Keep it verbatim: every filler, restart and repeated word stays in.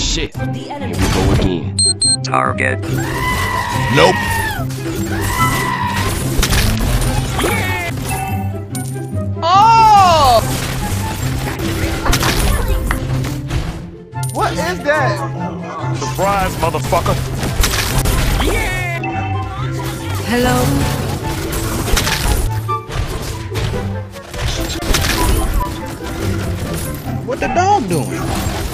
shit. Here we go again. Target. Nope. Oh! What is that? Surprise, motherfucker. Hello? What the dog doing?